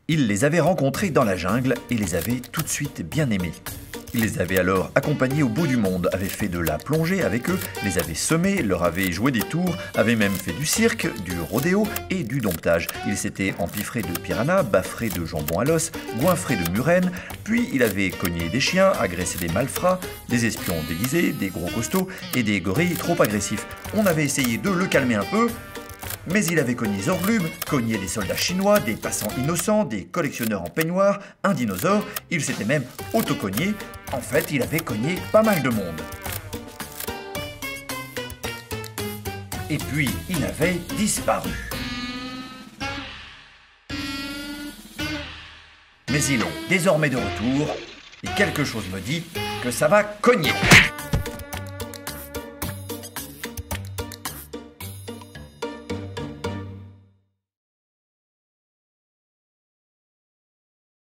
Il les avait rencontrés dans la jungle et les avait tout de suite bien aimés. Il les avait alors accompagnés au bout du monde, avait fait de la plongée avec eux, les avait semés, leur avait joué des tours, avait même fait du cirque, du rodéo et du domptage. Il s'était empiffré de piranhas, baffré de jambon à l'os, goinfré de murènes, puis il avait cogné des chiens, agressé des malfrats, des espions déguisés, des gros costauds et des gorilles trop agressifs. On avait essayé de le calmer un peu, mais il avait cogné Zorglub, cogné des soldats chinois, des passants innocents, des collectionneurs en peignoir, un dinosaure, il s'était même auto-cogné. En fait, il avait cogné pas mal de monde. Et puis, il avait disparu. Mais il est désormais de retour, et quelque chose me dit que ça va cogner.